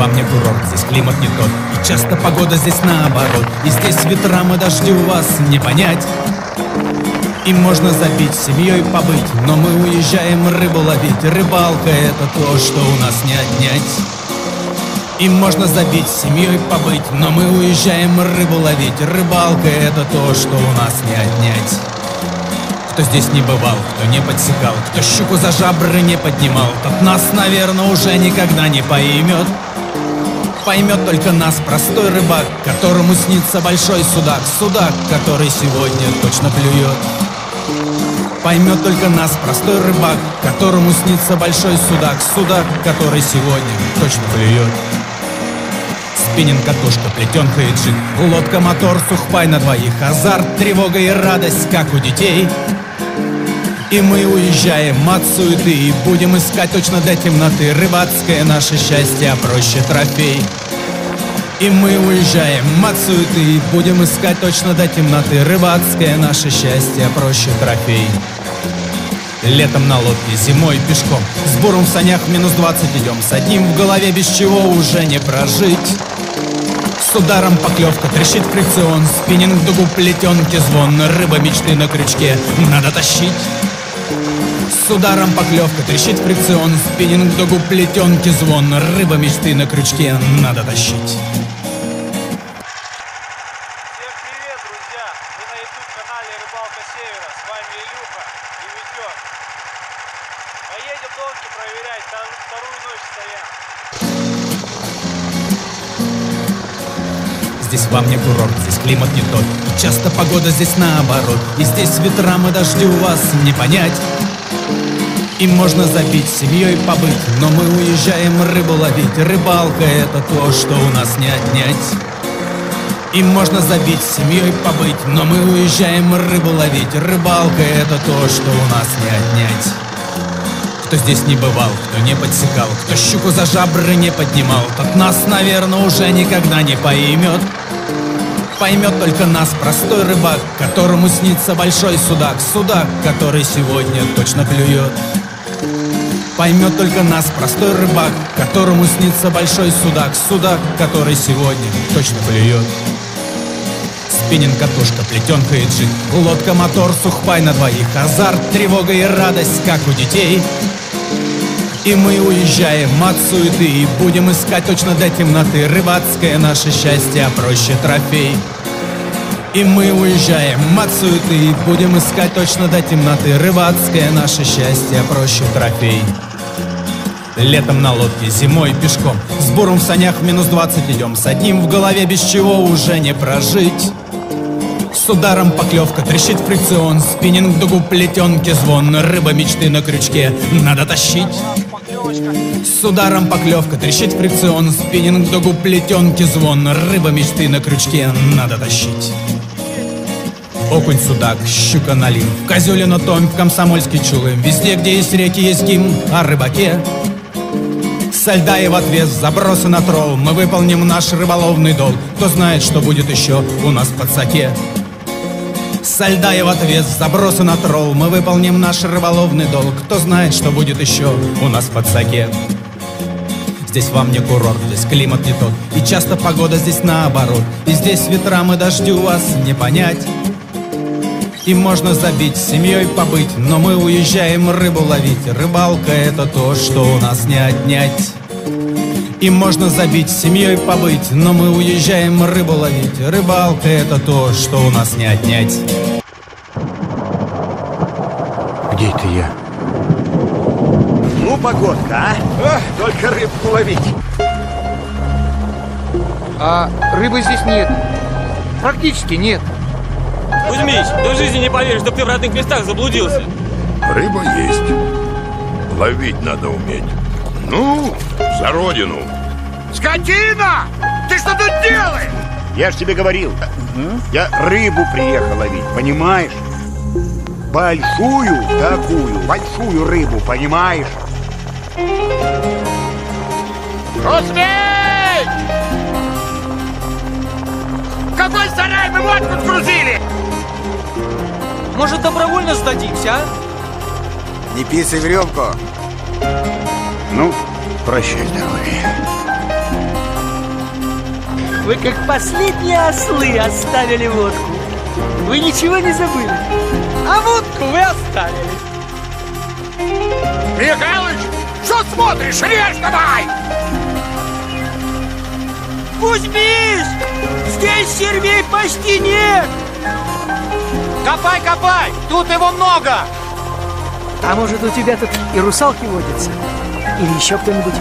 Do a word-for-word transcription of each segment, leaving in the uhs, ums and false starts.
вам не курорт, здесь климат не тот, и часто погода здесь наоборот. И здесь ветрам и дождю вас не понять. И можно забить, семьей побыть, но мы уезжаем рыбу ловить. Рыбалка — это то, что у нас не отнять. И можно забить, семьей побыть, но мы уезжаем рыбу ловить. Рыбалка — это то, что у нас не отнять. Кто здесь не бывал, кто не подсекал, кто щуку за жабры не поднимал, тот нас, наверное, уже никогда не поймет. Поймет только нас простой рыбак, которому снится большой судак. Судак, который сегодня точно клюет. Поймет только нас простой рыбак, которому снится большой судак. Судак, который сегодня точно клюет. Спиннинг, катушка, плетенка и джиг, лодка, мотор, сухпай на двоих, азарт, тревога и радость, как у детей. И мы уезжаем от суеты и будем искать точно до темноты. Рыбацкое наше счастье, а проще трофей. И мы уезжаем от суеты и будем искать точно до темноты. Рыбацкое наше счастье, а проще трофей. Летом на лодке, зимой пешком, с буром в санях минус двадцать идем. С одним в голове, без чего уже не прожить. С ударом поклевка, трещит фрикцион, спиннинг в дугу, плетенки, звон. Рыба мечты на крючке, надо тащить. С ударом поклевка, трещит фрикцион, спиннинг в дугу, плетенки, звон. Рыба мечты на крючке, надо тащить. Всем привет, друзья! Вы на ютуб-канале Рыбалка Севера. С вами Илюха и Витек. Поедем донки проверять, там вторую ночь стоят. Здесь вам не курорт, здесь климат не тот, и часто погода здесь наоборот. И здесь ветрам и дождю вас не понять. И можно забить, семьей побыть, но мы уезжаем рыбу ловить. Рыбалка — это то, что у нас не отнять. И можно забить, семьей побыть, но мы уезжаем рыбу ловить. Рыбалка — это то, что у нас не отнять. Кто здесь не бывал, кто не подсекал, кто щуку за жабры не поднимал, тот нас, наверное, уже никогда не поймет. Поймет только нас простой рыбак, которому снится большой судак. Судак, который сегодня точно клюет. Поймет только нас простой рыбак, которому снится большой судак. Судак, который сегодня точно клюет. Спиннинг, катушка, плетенка и джиг, лодка, мотор, сухпай на двоих, азарт, тревога и радость, как у детей. И мы уезжаем от суеты и будем искать точно до темноты. Рыбацкое наше счастье, а проще трофей. И мы уезжаем от суеты и будем искать точно до темноты. Рыбацкое наше счастье, а проще трофей. Летом на лодке, зимой пешком, с буром в санях в минус двадцать идем. С одним в голове, без чего уже не прожить. С ударом поклевка, трещит фрикцион, спиннинг в дугу, плетенки, звон. Рыба мечты на крючке, надо тащить. С ударом поклевка, трещит фрикцион, спиннинг в дугу, плетенки, звон. Рыба мечты на крючке, надо тащить. Окунь, судак, щука, налим, в Козюлино, Томь, в Комсомольский, Чулым. Везде, где есть реки, есть гимн о рыбаке. Со льда и в отвес забросы на тролл мы выполним наш рыболовный долг. Кто знает, что будет еще у нас в подсаке. Со льда и в отвес забросы на тролл мы выполним наш рыболовный долг. Кто знает, что будет еще у нас в подсаке. Здесь вам не курорт, здесь климат не тот, и часто погода здесь наоборот. И здесь ветрам и дождю вас не понять. И можно забить, семьей побыть, но мы уезжаем рыбу ловить. Рыбалка — это то, что у нас не отнять. И можно забить, семьей побыть, но мы уезжаем рыбу ловить. Рыбалка — это то, что у нас не отнять. Где это я? Ну, погодка, а? Ах, только рыбку ловить. А рыбы здесь нет. Практически нет. Кузьмич, ты в жизни не поверишь, что ты в родных местах заблудился. Рыба есть. Ловить надо уметь. Ну, за родину. Скотина! Ты что тут делаешь? Я ж тебе говорил. Я рыбу приехал ловить, понимаешь? Большую такую, большую рыбу, понимаешь? Успей! Какой сарай мы водку сгрузили? Может, добровольно сдадимся, а? Не писай в рюмку. Ну, прощай, здоровье. Вы как последние ослы оставили водку. Вы ничего не забыли. А водку вы оставили. Михалыч, что смотришь? Режь давай! Кузьмич! Здесь червей почти нет! Копай, копай! Тут его много! А может, у тебя тут и русалки водятся? Или еще кто-нибудь?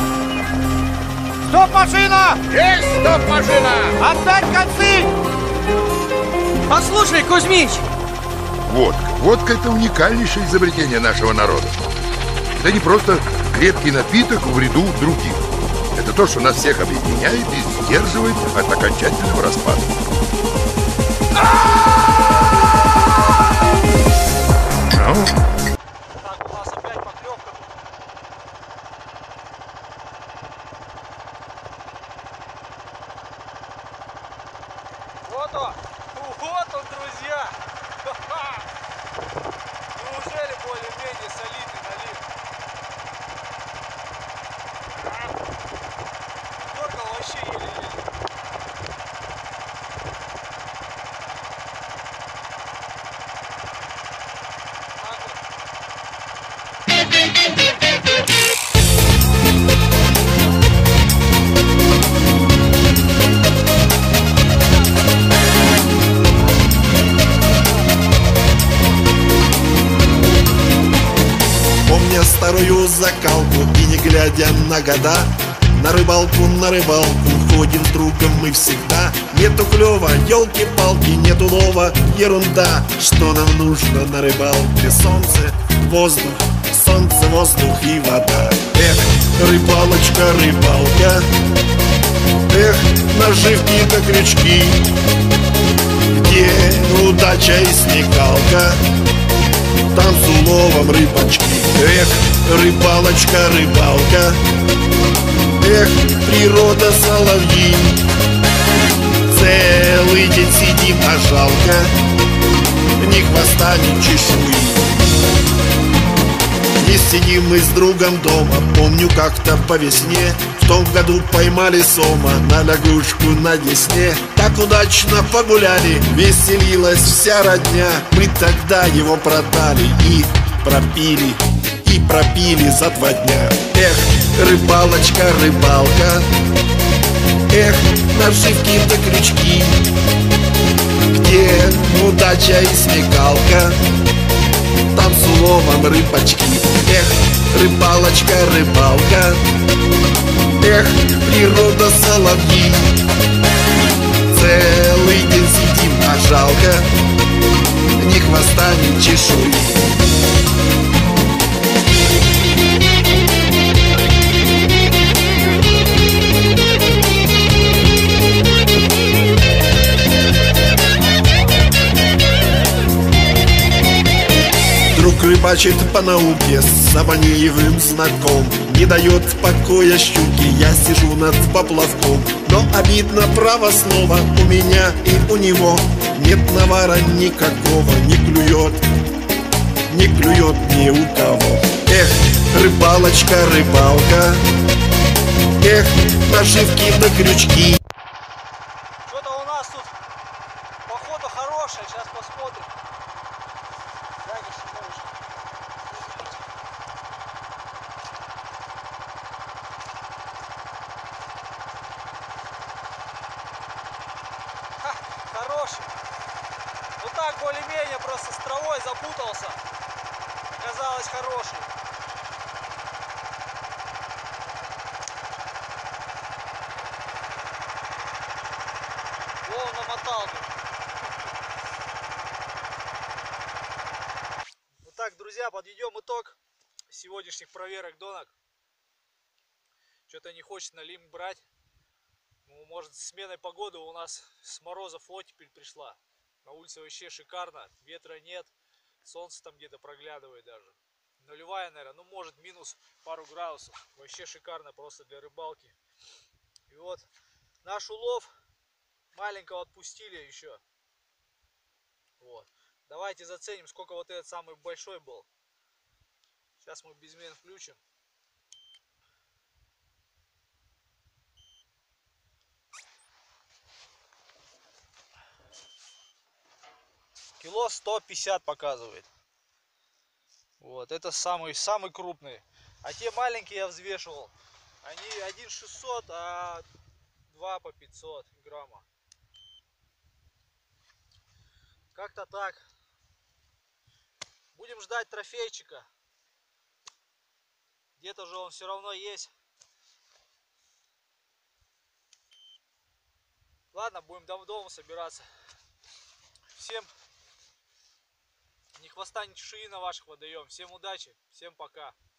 Стоп-машина! Есть стоп-машина! Отдать концы! Послушай, Кузьмич! Водка. Водка – это уникальнейшее изобретение нашего народа. Это не просто крепкий напиток в ряду других. Это то, что нас всех объединяет и сдерживает от окончательного распада. Ну? Так, у нас опять поклевка. Вот он! Вот он, друзья! Неужели более-менее солидный налив? Дергал вообще еле-еле. Так вот. Помня старую закалку и не глядя на года, на рыбалку, на рыбалку ходим с другом мы всегда. Нету клёва, ёлки-палки, нету лова, ерунда. Что нам нужно на рыбалке? Солнце, воздух, солнце, воздух и вода. Эх, рыбалочка, рыбалка, эх, наживки да крючки. Где удача и смекалка, там с уловом рыбачки. Эх, рыбалочка, рыбалка, эх, природа, соловьи. Целый день сидим, а жалко ни хвоста, ни чешуи. И сидим мы с другом дома. Помню, как-то по весне в том году поймали сома на лягушку на Десне. Так удачно погуляли, веселилась вся родня. Мы тогда его продали и пропили, и пропили за два дня. Эх, рыбалочка, рыбалка, эх, наживки да крючки. Где удача и смекалка, там с уловом рыбачки. Эх, рыбалочка, рыбалка, эх, природа, соловьи. Целый день сидим, а жалко ни хвоста, ни чешуи. Друг рыбачит по науке с Сабаниевым знаком. Не дает покоя щуки, я сижу над поплавком. Но обидно, право слово, у меня и у него нет навара никакого. Не клюет, не клюет ни у кого. Эх, рыбалочка, рыбалка, эх, наживки да крючки. Что-то у нас тут походу хорошее, сейчас посмотрим. Дайте шумовочку. Ха, хороший. Ну так более-менее, просто с травой запутался. Оказалось хороший. Вон намотал. Ну так, друзья, подведем итог сегодняшних проверок донок. Что-то не хочет на лим брать. Ну, может, с сменой погоды у нас с морозов оттепель пришла. На улице вообще шикарно, ветра нет, солнце там где-то проглядывает даже. Нулевая, наверное, ну может минус пару градусов. Вообще шикарно просто для рыбалки. И вот наш улов маленького отпустили еще. Вот. Давайте заценим, сколько вот этот самый большой был. Сейчас мы безмен включим. Кило сто пятьдесят показывает. Вот, это самый, самый крупный. А те маленькие я взвешивал. Они один шестьсот, а два по пятьсот грамма. Как-то так. Будем ждать трофейчика. Где-то же он все равно есть. Ладно, будем дом дома собираться. Всем ни хвоста, ни чешуи на ваших водоем. Всем удачи, всем пока.